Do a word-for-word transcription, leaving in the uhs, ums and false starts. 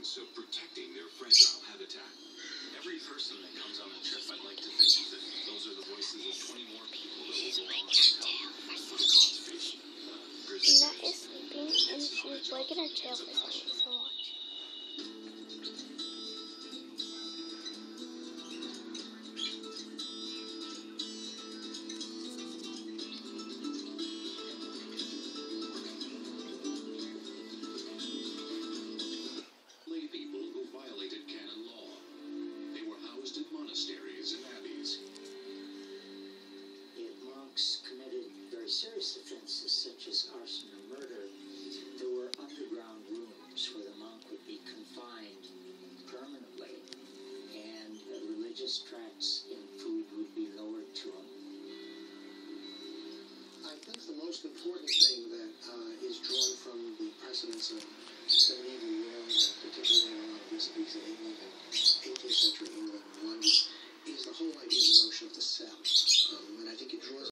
importance of protecting their fragile habitat. Every person that comes on a trip, I'd like to think that those are the voices of twenty more people that will go on to help with conservation. Nina is sleeping and she's wagging her tail for some